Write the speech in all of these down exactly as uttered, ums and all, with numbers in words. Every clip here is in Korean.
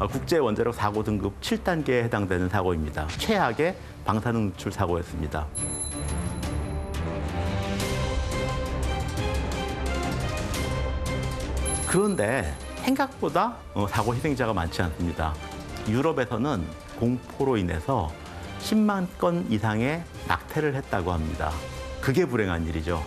국제 원자력 사고 등급 칠 단계에 해당되는 사고입니다. 최악의 방사능 누출 사고였습니다. 그런데 생각보다 사고 희생자가 많지 않습니다. 유럽에서는 공포로 인해서 십만 건 이상의 낙태를 했다고 합니다. 그게 불행한 일이죠.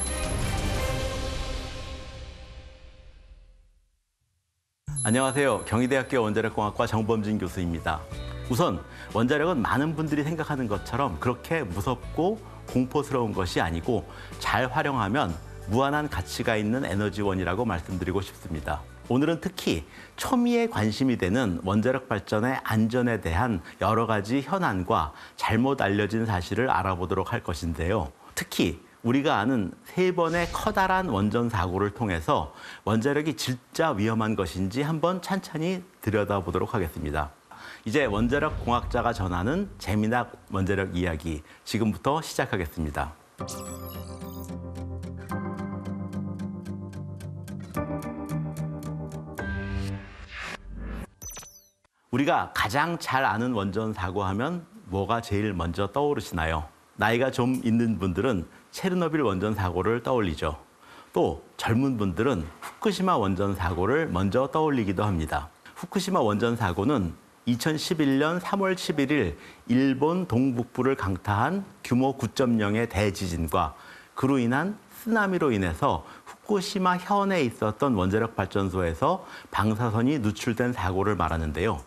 안녕하세요. 경희대학교 원자력공학과 정범진 교수입니다. 우선 원자력은 많은 분들이 생각하는 것처럼 그렇게 무섭고 공포스러운 것이 아니고 잘 활용하면 무한한 가치가 있는 에너지원이라고 말씀드리고 싶습니다. 오늘은 특히 초미에 관심이 되는 원자력 발전의 안전에 대한 여러 가지 현안과 잘못 알려진 사실을 알아보도록 할 것인데요. 특히 우리가 아는 세 번의 커다란 원전 사고를 통해서 원자력이 진짜 위험한 것인지 한번 찬찬히 들여다보도록 하겠습니다. 이제 원자력 공학자가 전하는 재미난 원자력 이야기, 지금부터 시작하겠습니다. 우리가 가장 잘 아는 원전 사고 하면 뭐가 제일 먼저 떠오르시나요? 나이가 좀 있는 분들은 체르노빌 원전 사고를 떠올리죠. 또 젊은 분들은 후쿠시마 원전 사고를 먼저 떠올리기도 합니다. 후쿠시마 원전 사고는 이천십일 년 삼월 십일일 일본 동북부를 강타한 규모 구 점 영의 대지진과 그로 인한 쓰나미로 인해서 후쿠시마 현에 있었던 원자력 발전소에서 방사선이 누출된 사고를 말하는데요.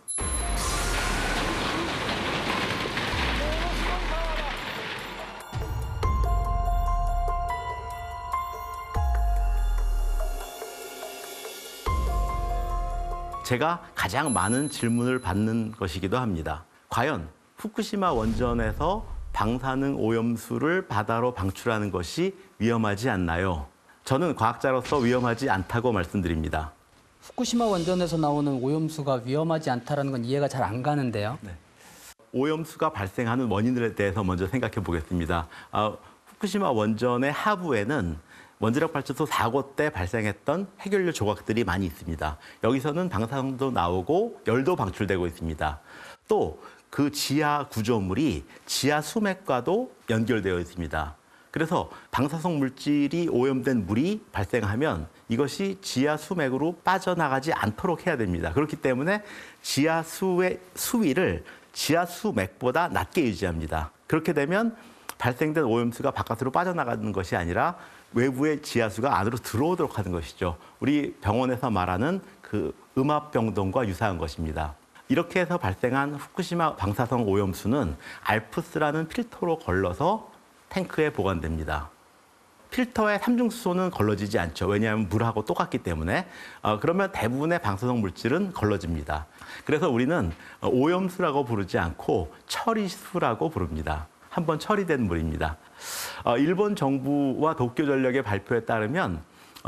제가 가장 많은 질문을 받는 것이기도 합니다. 과연 후쿠시마 원전에서 방사능 오염수를 바다로 방출하는 것이 위험하지 않나요? 저는 과학자로서 위험하지 않다고 말씀드립니다. 후쿠시마 원전에서 나오는 오염수가 위험하지 않다는 건 이해가 잘 안 가는데요. 네. 오염수가 발생하는 원인에 대해서 먼저 생각해 보겠습니다. 아, 후쿠시마 원전의 하부에는 원자력 발전소 사고 때 발생했던 해결료 조각들이 많이 있습니다. 여기서는 방사능도 나오고 열도 방출되고 있습니다. 또 그 지하 구조물이 지하 수맥과도 연결되어 있습니다. 그래서 방사성 물질이 오염된 물이 발생하면 이것이 지하 수맥으로 빠져나가지 않도록 해야 됩니다. 그렇기 때문에 지하 수의 수위를 지하 수맥보다 낮게 유지합니다. 그렇게 되면 발생된 오염수가 바깥으로 빠져나가는 것이 아니라 외부의 지하수가 안으로 들어오도록 하는 것이죠. 우리 병원에서 말하는 그 음압병동과 유사한 것입니다. 이렇게 해서 발생한 후쿠시마 방사성 오염수는 알프스라는 필터로 걸러서 탱크에 보관됩니다. 필터에 삼중수소는 걸러지지 않죠. 왜냐하면 물하고 똑같기 때문에. 어, 그러면 대부분의 방사성 물질은 걸러집니다. 그래서 우리는 오염수라고 부르지 않고 처리수라고 부릅니다. 한번 처리된 물입니다. 어, 일본 정부와 도쿄전력의 발표에 따르면 어,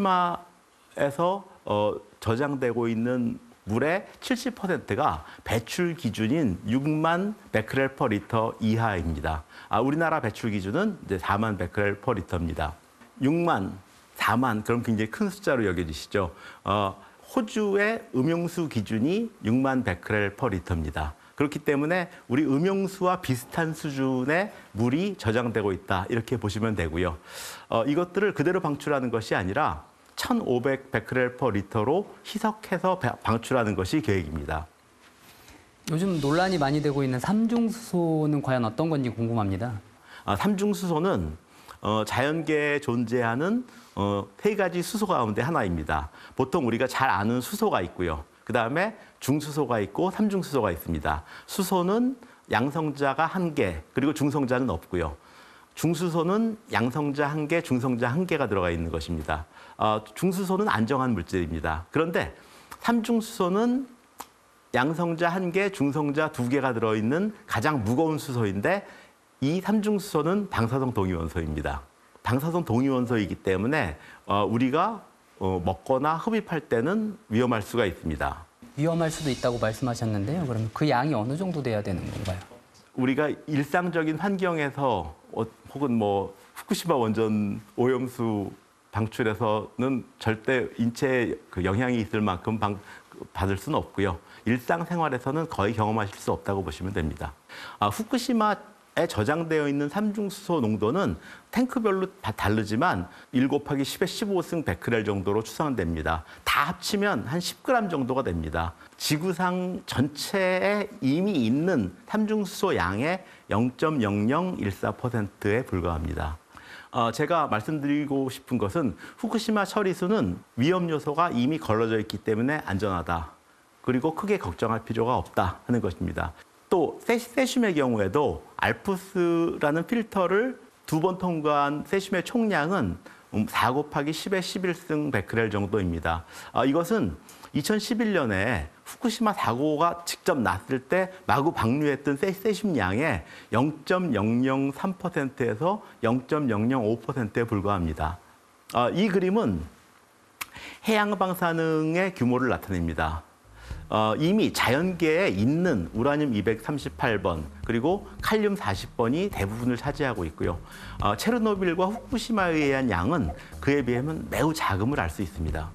후쿠시마에서 어, 저장되고 있는 물의 칠십 퍼센트가 배출 기준인 육만 베크렐 퍼 리터 이하입니다. 아, 우리나라 배출 기준은 이제 사만 베크렐 퍼 리터입니다. 육만, 사만, 그럼 굉장히 큰 숫자로 여겨지시죠. 어, 호주의 음용수 기준이 육만 베크렐 퍼 리터입니다. 그렇기 때문에 우리 음용수와 비슷한 수준의 물이 저장되고 있다, 이렇게 보시면 되고요. 어, 이것들을 그대로 방출하는 것이 아니라 천오백 베크렐 퍼 리터로 희석해서 방출하는 것이 계획입니다. 요즘 논란이 많이 되고 있는 삼중수소는 과연 어떤 건지 궁금합니다. 아, 삼중수소는 어, 자연계에 존재하는 어, 세 가지 수소 가운데 하나입니다. 보통 우리가 잘 아는 수소가 있고요. 그 다음에 중수소가 있고 삼중수소가 있습니다. 수소는 양성자가 한 개, 그리고 중성자는 없고요. 중수소는 양성자 한 개, 중성자 한 개가 들어가 있는 것입니다. 어, 중수소는 안정한 물질입니다. 그런데 삼중수소는 양성자 한 개, 중성자 두 개가 들어있는 가장 무거운 수소인데 이 삼중수소는 방사성 동위원소입니다. 방사성 동위원소이기 때문에 어, 우리가 어, 먹거나 흡입할 때는 위험할 수가 있습니다. 위험할 수도 있다고 말씀하셨는데요. 그러면 그 양이 어느 정도 돼야 되는 건가요? 우리가 일상적인 환경에서 어, 혹은 뭐 후쿠시마 원전 오염수 방출에서는 절대 인체에 그 영향이 있을 만큼 방, 받을 수는 없고요. 일상생활에서는 거의 경험하실 수 없다고 보시면 됩니다. 아, 후쿠시마에 저장되어 있는 삼중수소 농도는 탱크별로 다 다르지만 일 곱하기 십의 십오 승 베크렐 정도로 추산됩니다. 다 합치면 한 십 그램 정도가 됩니다. 지구상 전체에 이미 있는 삼중수소 양의 영 점 영영일사 퍼센트에 불과합니다. 어, 제가 말씀드리고 싶은 것은 후쿠시마 처리수는 위험 요소가 이미 걸러져 있기 때문에 안전하다. 그리고 크게 걱정할 필요가 없다 하는 것입니다. 또 세, 세슘의 경우에도 알프스라는 필터를 두 번 통과한 세슘의 총량은 사 곱하기 십의 십일 승 베크렐 정도입니다. 어, 이것은 이천십일 년에 후쿠시마 사고가 직접 났을 때 마구 방류했던 세, 세슘 양의 영 점 영영삼 퍼센트에서 영 점 영영오 퍼센트에 불과합니다. 어, 이 그림은 해양 방사능의 규모를 나타냅니다. 어, 이미 자연계에 있는 우라늄 이백삼십팔 번 그리고 칼륨 사십 번이 대부분을 차지하고 있고요. 어, 체르노빌과 후쿠시마에 의한 양은 그에 비하면 매우 작음을 알 수 있습니다.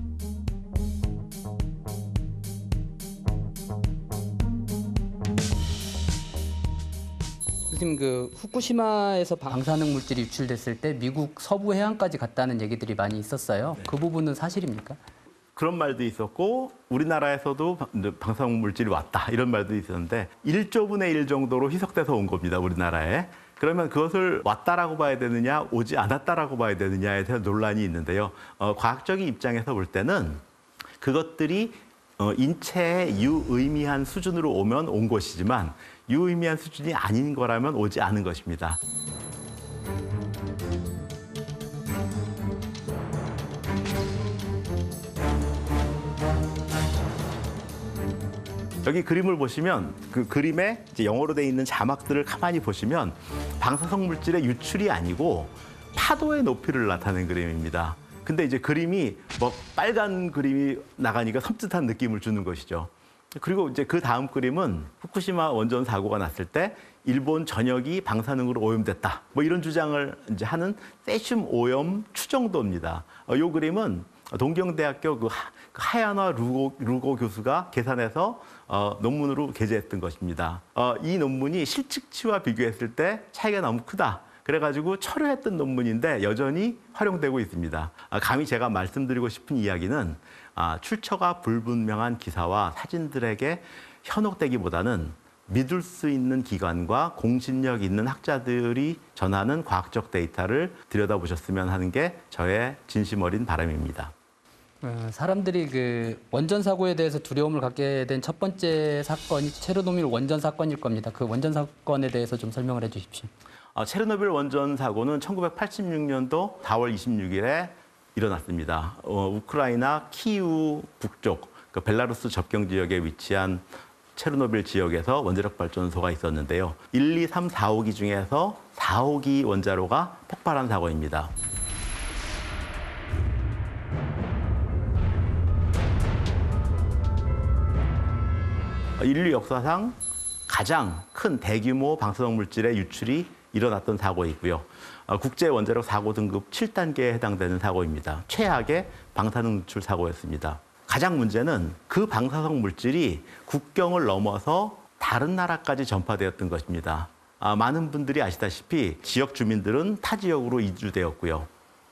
교수님, 그 후쿠시마에서 방사능 물질이 유출됐을 때 미국 서부 해안까지 갔다는 얘기들이 많이 있었어요. 네. 그 부분은 사실입니까? 그런 말도 있었고 우리나라에서도 방사능 물질이 왔다 이런 말도 있었는데 일조분의 일 정도로 희석돼서 온 겁니다. 우리나라에. 그러면 그것을 왔다라고 봐야 되느냐 오지 않았다라고 봐야 되느냐에 대한 논란이 있는데요. 어, 과학적인 입장에서 볼 때는 그것들이 어, 인체에 유의미한 수준으로 오면 온 것이지만 유의미한 수준이 아닌 거라면 오지 않은 것입니다. 여기 그림을 보시면 그 그림에 이제 영어로 되어 있는 자막들을 가만히 보시면 방사성 물질의 유출이 아니고 파도의 높이를 나타낸 그림입니다. 근데 이제 그림이 뭐 빨간 그림이 나가니까 섬찟한 느낌을 주는 것이죠. 그리고 이제 그 다음 그림은 후쿠시마 원전 사고가 났을 때 일본 전역이 방사능으로 오염됐다. 뭐 이런 주장을 이제 하는 세슘 오염 추정도입니다. 어, 이 그림은 동경대학교 그 하, 하야나 루고, 루고 교수가 계산해서 어, 논문으로 게재했던 것입니다. 어, 이 논문이 실측치와 비교했을 때 차이가 너무 크다. 그래가지고 철회했던 논문인데 여전히 활용되고 있습니다. 아, 감히 제가 말씀드리고 싶은 이야기는 아, 출처가 불분명한 기사와 사진들에게 현혹되기보다는 믿을 수 있는 기관과 공신력 있는 학자들이 전하는 과학적 데이터를 들여다보셨으면 하는 게 저의 진심 어린 바람입니다. 어, 사람들이 그 원전 사고에 대해서 두려움을 갖게 된 첫 번째 사건이 체르노빌 원전 사건일 겁니다. 그 원전 사건에 대해서 좀 설명을 해주십시오. 어, 체르노빌 원전 사고는 천구백팔십육 년도 사월 이십육일에 일어났습니다. 어, 우크라이나 키우 북쪽, 그 벨라루스 접경 지역에 위치한 체르노빌 지역에서 원자력 발전소가 있었는데요. 일, 이, 삼, 사 호기 중에서 사 호기 원자로가 폭발한 사고입니다. 인류 역사상 가장 큰 대규모 방사성 물질의 유출이 일어났던 사고이고요. 국제 원자력 사고 등급 칠 단계에 해당되는 사고입니다. 최악의 방사능 누출 사고였습니다. 가장 문제는 그 방사성 물질이 국경을 넘어서 다른 나라까지 전파되었던 것입니다. 아, 많은 분들이 아시다시피 지역 주민들은 타 지역으로 이주되었고요.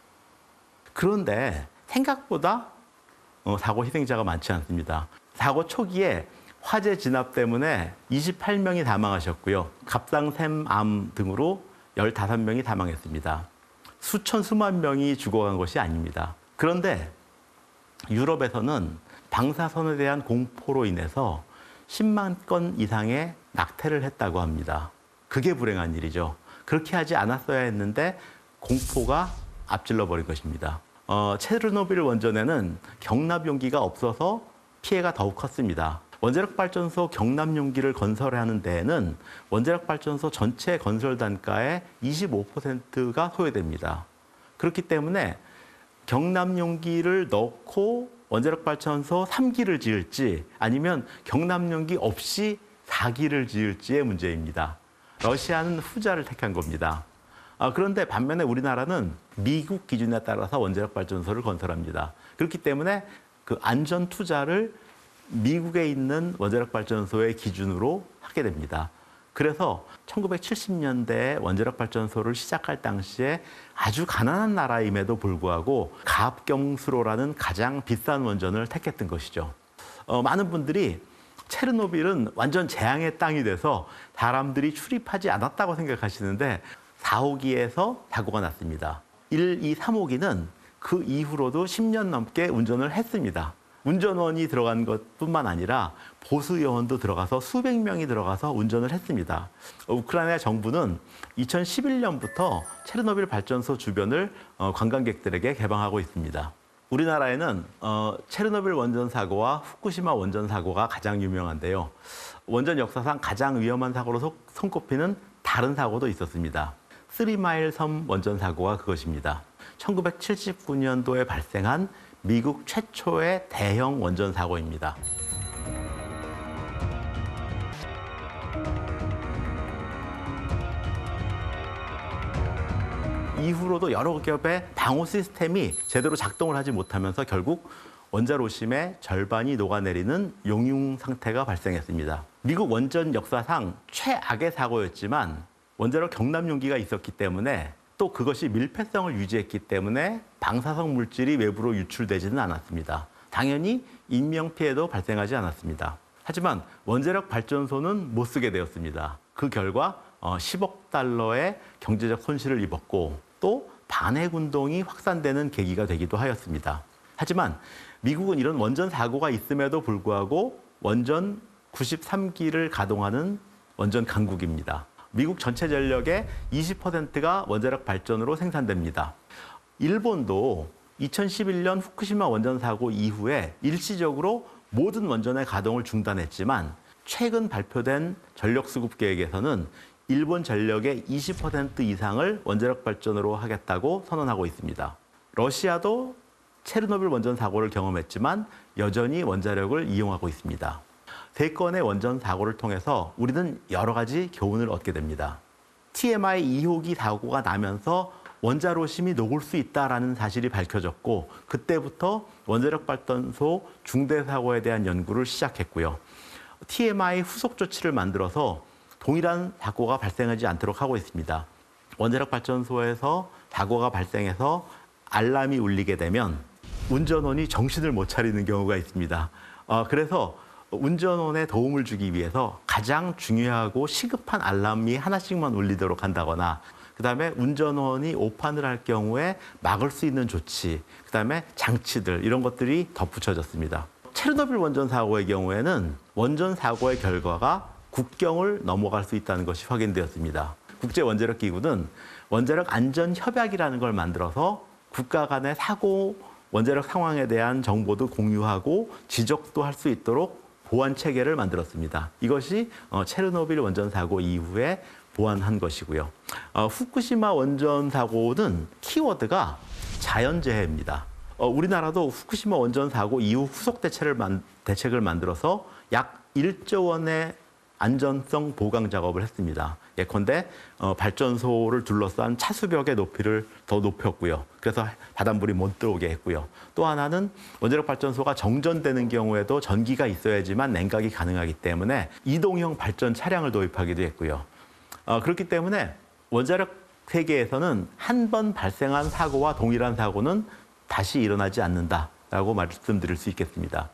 그런데 생각보다 어, 사고 희생자가 많지 않습니다. 사고 초기에 화재 진압 때문에 이십팔 명이 사망하셨고요. 갑상샘암 등으로 열다섯 명이 사망했습니다. 수천 수만 명이 죽어간 것이 아닙니다. 그런데 유럽에서는 방사선에 대한 공포로 인해서 십만 건 이상의 낙태를 했다고 합니다. 그게 불행한 일이죠. 그렇게 하지 않았어야 했는데 공포가 앞질러 버린 것입니다. 어, 체르노빌 원전에는 경납 용기가 없어서 피해가 더욱 컸습니다. 원자력 발전소 경납 용기를 건설하는 데에는 원자력 발전소 전체 건설 단가의 이십오 퍼센트가 소요됩니다. 그렇기 때문에 경납 용기를 넣고 원자력 발전소 삼 기를 지을지 아니면 경납 용기 없이 사 기를 지을지의 문제입니다. 러시아는 후자를 택한 겁니다. 아, 그런데 반면에 우리나라는 미국 기준에 따라서 원자력 발전소를 건설합니다. 그렇기 때문에 그 안전 투자를 미국에 있는 원자력 발전소의 기준으로 하게 됩니다. 그래서 천구백칠십 년대에 원자력 발전소를 시작할 당시에 아주 가난한 나라임에도 불구하고 가압경수로라는 가장 비싼 원전을 택했던 것이죠. 어, 많은 분들이 체르노빌은 완전 재앙의 땅이 돼서 사람들이 출입하지 않았다고 생각하시는데 사 호기에서 사고가 났습니다. 일, 이, 삼 호기는 그 이후로도 십 년 넘게 운전을 했습니다. 운전원이 들어간 것뿐만 아니라 보수 요원도 들어가서 수백 명이 들어가서 운전을 했습니다. 우크라이나 정부는 이천십일 년부터 체르노빌 발전소 주변을 관광객들에게 개방하고 있습니다. 우리나라에는 어, 체르노빌 원전 사고와 후쿠시마 원전 사고가 가장 유명한데요. 원전 역사상 가장 위험한 사고로 손꼽히는 다른 사고도 있었습니다. 쓰리마일 섬 원전 사고가 그것입니다. 천구백칠십구 년도에 발생한 미국 최초의 대형 원전 사고입니다. 이후로도 여러 겹의 방호 시스템이 제대로 작동을 하지 못하면서 결국 원자로심의 절반이 녹아내리는 용융 상태가 발생했습니다. 미국 원전 역사상 최악의 사고였지만 원자로 경납 용기가 있었기 때문에 또 그것이 밀폐성을 유지했기 때문에 방사성 물질이 외부로 유출되지는 않았습니다. 당연히 인명피해도 발생하지 않았습니다. 하지만 원자력 발전소는 못 쓰게 되었습니다. 그 결과 십억 달러의 경제적 손실을 입었고 또 반핵 운동이 확산되는 계기가 되기도 하였습니다. 하지만 미국은 이런 원전 사고가 있음에도 불구하고 원전 구십삼 기를 가동하는 원전 강국입니다. 미국 전체 전력의 이십 퍼센트가 원자력 발전으로 생산됩니다. 일본도 이천십일 년 후쿠시마 원전 사고 이후에 일시적으로 모든 원전의 가동을 중단했지만 최근 발표된 전력 수급 계획에서는 일본 전력의 이십 퍼센트 이상을 원자력 발전으로 하겠다고 선언하고 있습니다. 러시아도 체르노빌 원전 사고를 경험했지만 여전히 원자력을 이용하고 있습니다. 세 건의 원전 사고를 통해서 우리는 여러 가지 교훈을 얻게 됩니다. 티엠아이 이 호기 사고가 나면서 원자로심이 녹을 수 있다는 사실이 밝혀졌고 그때부터 원자력 발전소 중대 사고에 대한 연구를 시작했고요. 티엠아이 후속 조치를 만들어서 동일한 사고가 발생하지 않도록 하고 있습니다. 원자력 발전소에서 사고가 발생해서 알람이 울리게 되면 운전원이 정신을 못 차리는 경우가 있습니다. 어, 그래서 운전원에 도움을 주기 위해서 가장 중요하고 시급한 알람이 하나씩만 울리도록 한다거나 그다음에 운전원이 오판을 할 경우에 막을 수 있는 조치, 그다음에 장치들 이런 것들이 덧붙여졌습니다. 체르노빌 원전 사고의 경우에는 원전 사고의 결과가 국경을 넘어갈 수 있다는 것이 확인되었습니다. 국제원자력기구는 원자력 안전협약이라는 걸 만들어서 국가 간의 사고, 원자력 상황에 대한 정보도 공유하고 지적도 할 수 있도록 보안 체계를 만들었습니다. 이것이 체르노빌 원전 사고 이후에 보완한 것이고요. 어, 후쿠시마 원전 사고는 키워드가 자연재해입니다. 어, 우리나라도 후쿠시마 원전 사고 이후 후속 대책을, 만, 대책을 만들어서 약 일조 원의 안전성 보강 작업을 했습니다. 예컨대 어, 발전소를 둘러싼 차수벽의 높이를 더 높였고요. 그래서 바닷물이 못 들어오게 했고요. 또 하나는 원자력 발전소가 정전되는 경우에도 전기가 있어야지만 냉각이 가능하기 때문에 이동형 발전 차량을 도입하기도 했고요. 어, 그렇기 때문에 원자력 세계에서는 한 번 발생한 사고와 동일한 사고는 다시 일어나지 않는다라고 말씀드릴 수 있겠습니다.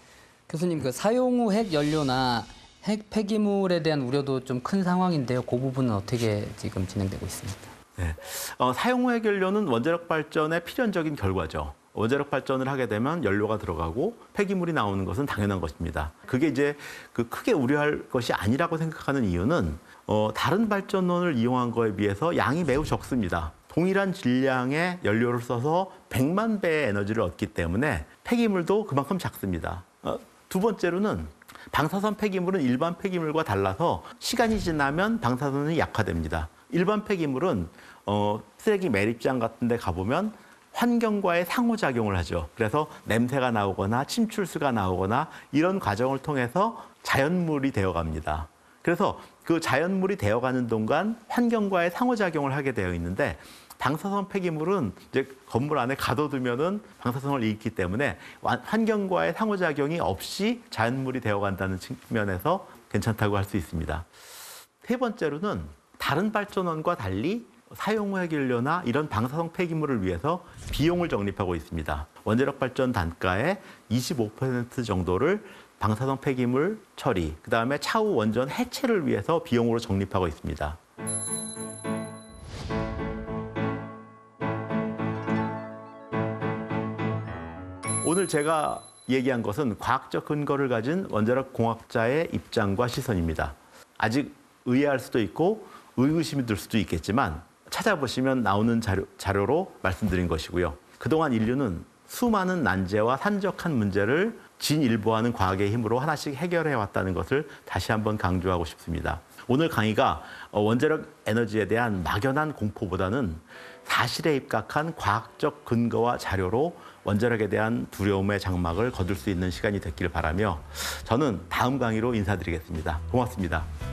교수님, 그 사용 후 핵 연료나 핵 폐기물에 대한 우려도 좀 큰 상황인데요. 그 부분은 어떻게 지금 진행되고 있습니까? 네. 어, 사용 후 핵 연료는 원자력 발전의 필연적인 결과죠. 원자력 발전을 하게 되면 연료가 들어가고 폐기물이 나오는 것은 당연한 것입니다. 그게 이제 그 크게 우려할 것이 아니라고 생각하는 이유는 어, 다른 발전원을 이용한 거에 비해서 양이 매우 적습니다. 동일한 질량의 연료를 써서 백만 배의 에너지를 얻기 때문에 폐기물도 그만큼 작습니다. 어, 두 번째로는 방사선 폐기물은 일반 폐기물과 달라서 시간이 지나면 방사선이 약화됩니다. 일반 폐기물은 어, 쓰레기 매립장 같은 데 가보면 환경과의 상호작용을 하죠. 그래서 냄새가 나오거나 침출수가 나오거나 이런 과정을 통해서 자연물이 되어갑니다. 그래서 그 자연물이 되어가는 동안 환경과의 상호작용을 하게 되어 있는데 방사선 폐기물은 이제 건물 안에 가둬두면은 방사선을 잃기 때문에 완- 환경과의 상호작용이 없이 자연물이 되어간다는 측면에서 괜찮다고 할 수 있습니다. 세 번째로는 다른 발전원과 달리 사용 후 해결료나 이런 방사성 폐기물을 위해서 비용을 적립하고 있습니다. 원자력 발전 단가의 이십오 퍼센트 정도를 방사성 폐기물 처리, 그다음에 차후 원전 해체를 위해서 비용으로 적립하고 있습니다. 오늘 제가 얘기한 것은 과학적 근거를 가진 원자력 공학자의 입장과 시선입니다. 아직 의아할 수도 있고 의구심이 들 수도 있겠지만 찾아보시면 나오는 자료, 자료로 말씀드린 것이고요. 그동안 인류는 수많은 난제와 산적한 문제를 진일보하는 과학의 힘으로 하나씩 해결해 왔다는 것을 다시 한번 강조하고 싶습니다. 오늘 강의가 원자력 에너지에 대한 막연한 공포보다는 사실에 입각한 과학적 근거와 자료로 원자력에 대한 두려움의 장막을 거둘 수 있는 시간이 됐길 바라며 저는 다음 강의로 인사드리겠습니다. 고맙습니다.